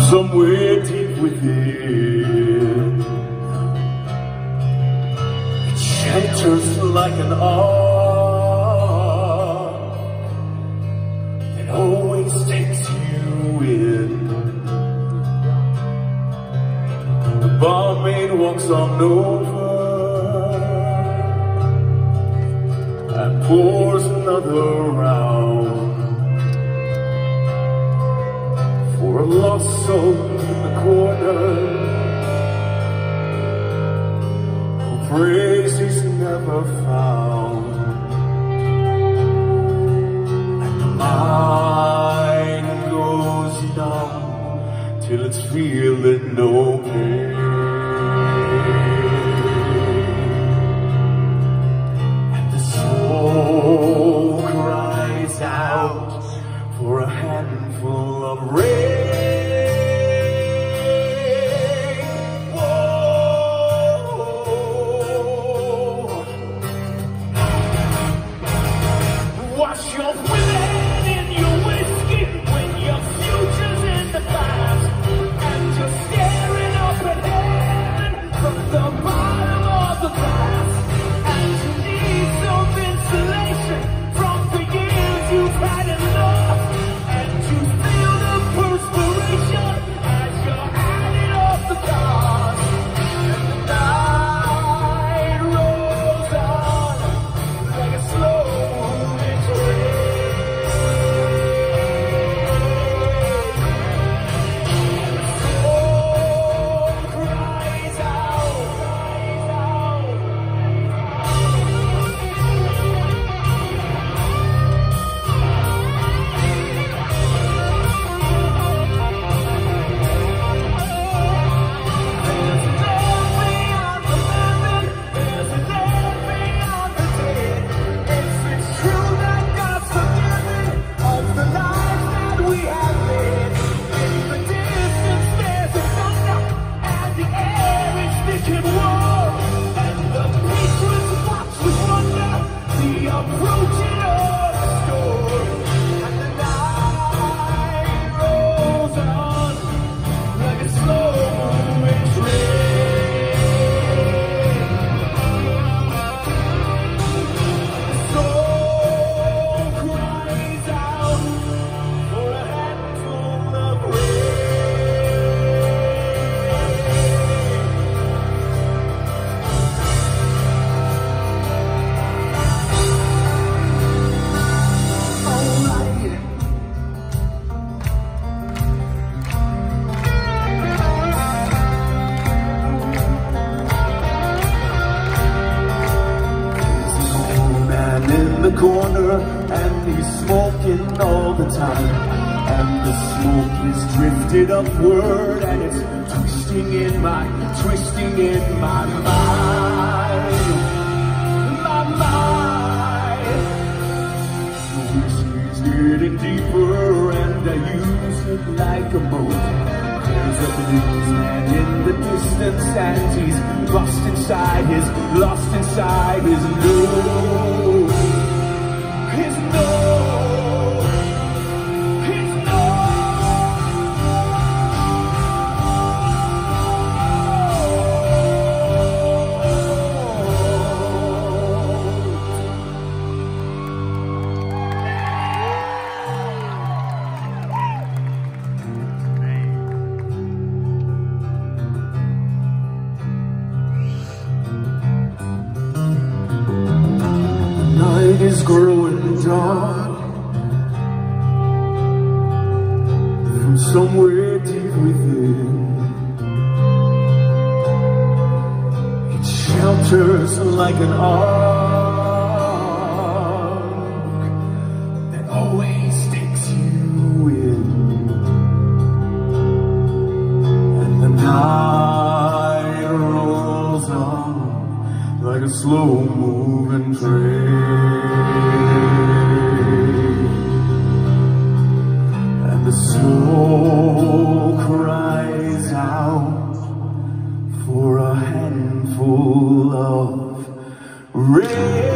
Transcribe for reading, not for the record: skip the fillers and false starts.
somewhere deep within. It shelters like an ark that always takes you in. The barmaid walks on over and pours another round for a lost soul in the corner who prays he's never found. And the mind goes numb till it's feeling no pain. And the soul cries out for a handful of rain. Wash your women in your whiskey when your future's in the past, and you're staring up at heaven from the bottom of the glass, and you need some insulation from the years you've had enough, and you feel the perspiration as you're adding up the cost, and the night rolls on like a slow corner, and he's smoking all the time, and the smoke is drifted upward, and it's twisting in my mind. The whiskey's getting deeper, and I use it like a boat. There's a bluesman in the distance, and he's lost inside his nose. His nose, his The night is growing dark. From somewhere deep within, it shelters like an ark that always takes you in. And the night rolls on like a slow-moving train. The soul cries out for a handful of rain.